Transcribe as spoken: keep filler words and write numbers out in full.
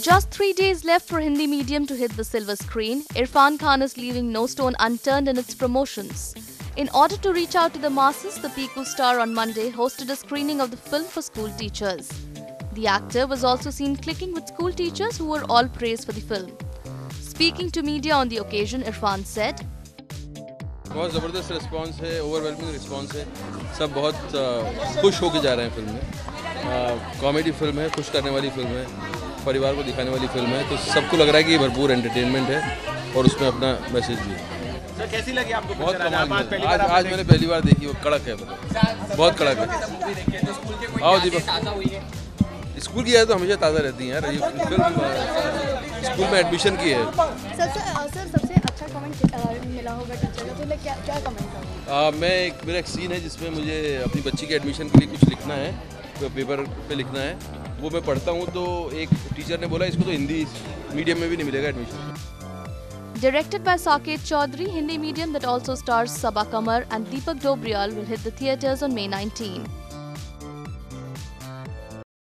Just three days left for Hindi medium to hit the silver screen, Irfan Khan is leaving no stone unturned in its promotions. In order to reach out to the masses, the Piku star on Monday hosted a screening of the film for school teachers. The actor was also seen clicking with school teachers who were all praised for the film. Speaking to media on the occasion, Irfan said, बहुत ज़बरदस्त response है, overwhelming response है, सब बहुत खुश होकर जा रहे हैं फिल्म में। कॉमेडी फिल्म है, खुश करने वाली फिल्म है, परिवार को दिखाने वाली फिल्म है, तो सबको लग रहा है कि ये भरपूर एंटरटेनमेंट है और उसमें अपना मैसेज भी है। सर कैसी लगी आपको? बहुत कमाल है। आज आज मैंने पहली बार देखी, वो कड़क है, मतलब बहुत कड़क है। आओ दीपक, स्कूल की यादें तो हमेशा ताज़ा रहती हैं यार। ये फिल्म स्कूल में एडमिशन की है। सबसे सर सबसे अच्छा कमेंट मिला होगा टीचर का, तो क्या क्या कमेंट होगा? मैं एक मेरा एक सीन है जिसमें मुझे अपनी बच्ची के एडमिशन के लिए कुछ लिखना है, तो पेपर पे लिखना है, वो मैं पढ़ता हूँ तो एक टीचर ने बोला इसको तो हिंदी मीडियम में भी नहीं मिलेगा admission. Directed by Saket Chaudhary, Hindi medium that also stars Sabaa Qamar and Deepak Dobriyal will hit the theatres on May nineteenth.